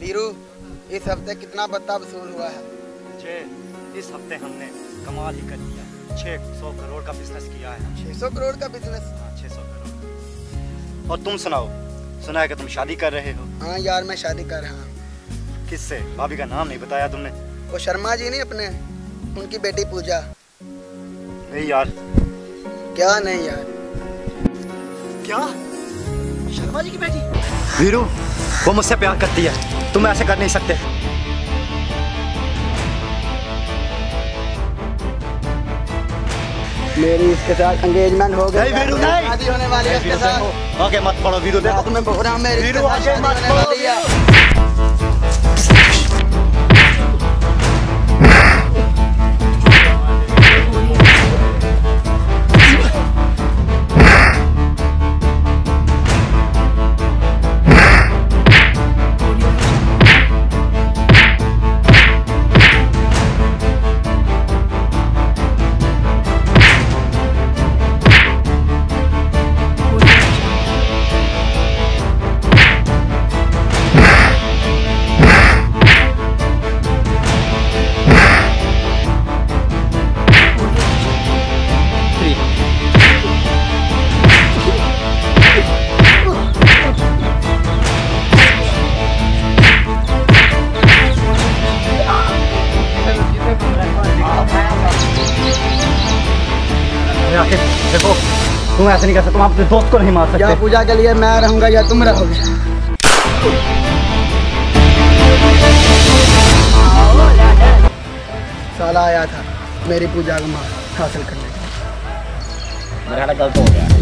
वीरू, इस हफ्ते कितना भत्ता वसूल हुआ है? इस हफ्ते हमने कमाल ही कर दिया। 600 करोड़ का बिजनेस किया है। 600 करोड़ का बिजनेस? 600 करोड़। और तुम सुनाओ, सुना है कि तुम शादी कर रहे हो? हाँ यार, मैं शादी कर रहा हूँ। किससे? भाभी का नाम नहीं बताया तुमने। वो शर्मा जी नहीं अपने, उनकी बेटी पूजा। नहीं यार। क्या नहीं यार? क्या? शर्मा जी की बेटी? वीरू, वो मुझसे प्यार करती है, तुम ऐसे कर नहीं सकते। मेरी इसके साथ एंगेजमेंट हो गई। नहीं वीरू, नहीं। शादी होने वाली है इसके साथ। आगे मत पढ़ो वीरू, देखो तुम्हें बोल रहा हूँ, मेरी वीरू इसके साथ आगे शादी मत होने पढ़ो वाली है। देखो, तुम ऐसे नहीं कर सकते, तुम अपने दोस्त को नहीं मार सकते। या पूजा के लिए मैं रहूंगा या तुम रहोगे। साला आया था मेरी पूजा को हासिल करने। मेरा गलत हो गया।